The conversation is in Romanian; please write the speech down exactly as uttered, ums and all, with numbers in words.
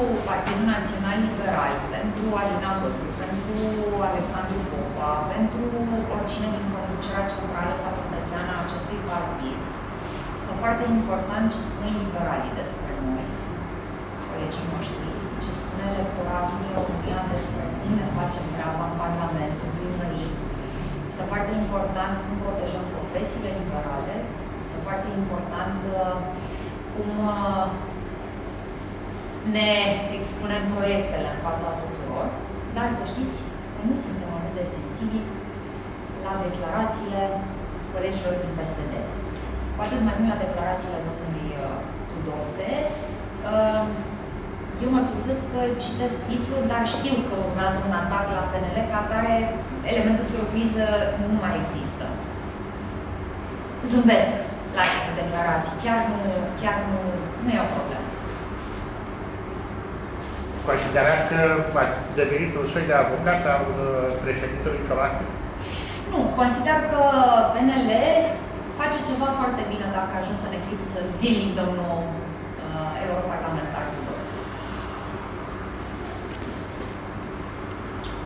Partidul Național Liberal, pentru Alina Vârcu, pentru Alexandru Popa, pentru oricine din conducerea centrală sau județeană a acestui partid, este foarte important ce spun liberalii despre noi, colegii noștri, ce spune electoratul România despre cum ne facem treaba în Parlament, în primării. Este foarte important cum protejăm profesiile liberale, este foarte important cum ne expunem proiectele în fața tuturor, dar să știți că nu suntem atât de sensibili la declarațiile colegilor din P S D. Cu atât mai mult la declarațiile domnului Tudose. Eu mă trezesc că citesc titlul, dar știu că urmează un atac la P N L, ca atare elementul surpriză nu mai există. Zâmbesc la aceste declarații. Chiar nu, chiar nu, nu e o problemă. Considerați că ați devenit un soi de avocat al președintelui Ciolacu? Nu, consider că P N L face ceva foarte bine dacă a ajuns să ne critique zilnic domnul